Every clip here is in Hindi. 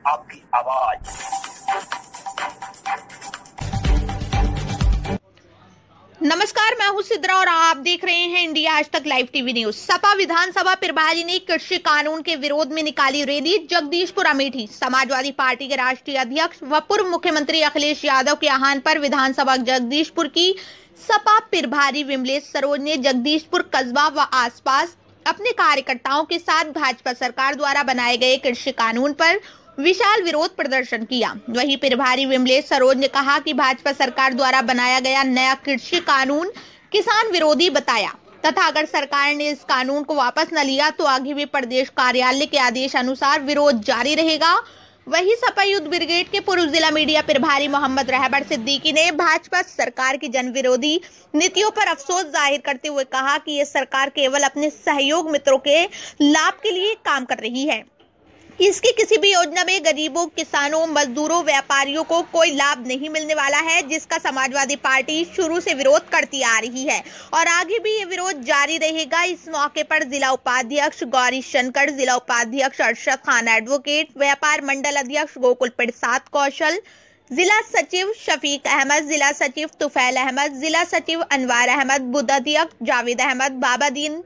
आपकी आवाज। नमस्कार, मैं हूं सिद्रा और आप देख रहे हैं India Aaj Tak live TV news. Sapa विधानसभा प्रभारी ने कृषि कानून के विरोध में निकाली रैली। जगदीशपुर अमेठी। समाजवादी पार्टी के राष्ट्रीय अध्यक्ष व पूर्व मुख्यमंत्री अखिलेश यादव के आह्वान पर विधानसभा जगदीशपुर की सपा प्रभारी विमलेश सरोज ने जगदीशपुर कस्बा व आसपास अपने कार्यकर्ताओं के साथ भाजपा सरकार द्वारा बनाए गए कृषि कानून पर विशाल विरोध प्रदर्शन किया। वहीं प्रभारी विमलेश सरोज ने कहा कि भाजपा सरकार द्वारा बनाया गया नया कृषि कानून किसान विरोधी बताया तथा अगर सरकार ने इस कानून को वापस न लिया तो आगे भी प्रदेश कार्यालय के आदेश अनुसार विरोध जारी रहेगा। वहीं सपा युद्ध ब्रिगेड के पूर्व जिला मीडिया प्रभारी मोहम्मद रहबर सिद्दीकी ने भाजपा सरकार की जन विरोधी नीतियों पर अफसोस जाहिर करते हुए कहा कि ये सरकार केवल अपने सहयोग मित्रों के लाभ के लिए काम कर रही है। इसकी किसी भी योजना में गरीबों, किसानों, मजदूरों, व्यापारियों को कोई लाभ नहीं मिलने वाला है, जिसका समाजवादी पार्टी शुरू से विरोध करती आ रही है और आगे भी ये विरोध जारी रहेगा। इस मौके पर जिला उपाध्यक्ष गौरी शंकर, जिला उपाध्यक्ष अरशद खान एडवोकेट, व्यापार मंडल अध्यक्ष गोकुल प्रसाद कौशल, जिला सचिव शफीक अहमद, जिला सचिव तुफैल अहमद, जिला सचिव अनवार अहमद, बुद्ध अध्यक्ष जावेद अहमद, बाबादीन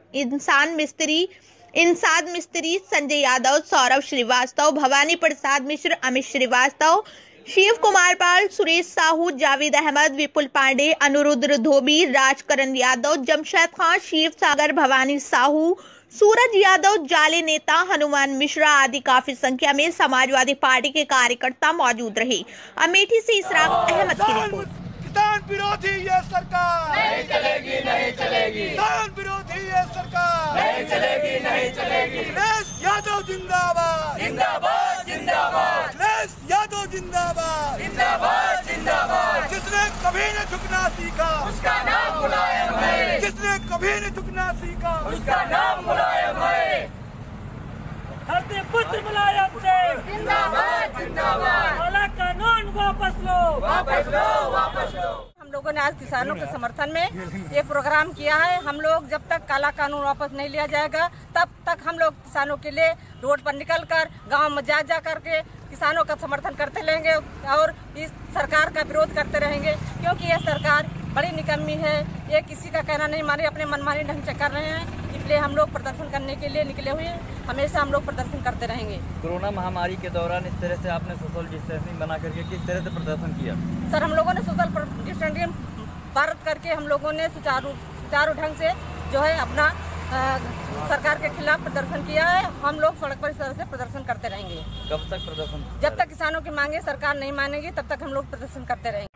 इंसाद मिस्त्री, संजय यादव, सौरभ श्रीवास्तव, भवानी प्रसाद मिश्र, अमित श्रीवास्तव, शिव कुमार पाल, सुरेश साहू, जावेद अहमद, विपुल पांडे, अनुरुद्र धोबी, राजकरण यादव, जमशेद खान, शिव सागर, भवानी साहू, सूरज यादव, जाले नेता हनुमान मिश्रा आदि काफी संख्या में समाजवादी पार्टी के कार्यकर्ता मौजूद रहे। अमेठी से इसराक अहमद की रिपोर्ट। किसान विरोधी ये सरकार नहीं चलेगी, नहीं चलेगी। किसान विरोधी ये सरकार नहीं चलेगी, नहीं चलेगी। अखिलेश यादव जिंदाबाद, जिंदाबाद, जिंदाबाद। अखिलेश यादव जिंदाबाद, जिंदाबाद, जिंदाबाद। जिसने कभी न झुकना सीखा उसका नाम मुलायम है। जिसने कभी न झुकना सीखा उसका नाम मुलायम है। धरती पुत्र मुलायम से जिंदाबाद, जिंदाबाद। काला कानून वापस लो, वापस लो, वापस लो। हम लोगों ने आज किसानों के समर्थन में ये प्रोग्राम किया है। हम लोग जब तक काला कानून वापस नहीं लिया जाएगा तब तक हम लोग किसानों के लिए रोड पर निकलकर गांव में जा करके किसानों का समर्थन करते रहेंगे और इस सरकार का विरोध करते रहेंगे, क्योंकि यह सरकार बड़ी निकम्मी है। ये किसी का कहना नहीं माने, अपने मनमानी ढंग से कर रहे हैं। इसलिए हम लोग प्रदर्शन करने के लिए निकले हुए हैं। हमेशा हम लोग प्रदर्शन करते रहेंगे। कोरोना महामारी के दौरान इस तरह से आपने सोशल डिस्टेंसिंग बना करके किस तरह से प्रदर्शन किया? सर, हम लोगों ने सोशल डिस्टेंसिंग भारत करके हम लोगों ने सुचारू ढंग से जो है अपना सरकार के खिलाफ प्रदर्शन किया है। हम लोग सड़क पर इस तरह से प्रदर्शन करते रहेंगे। कब तक प्रदर्शन? जब तक किसानों की मांगे सरकार नहीं मानेगी तब तक हम लोग प्रदर्शन करते रहेंगे।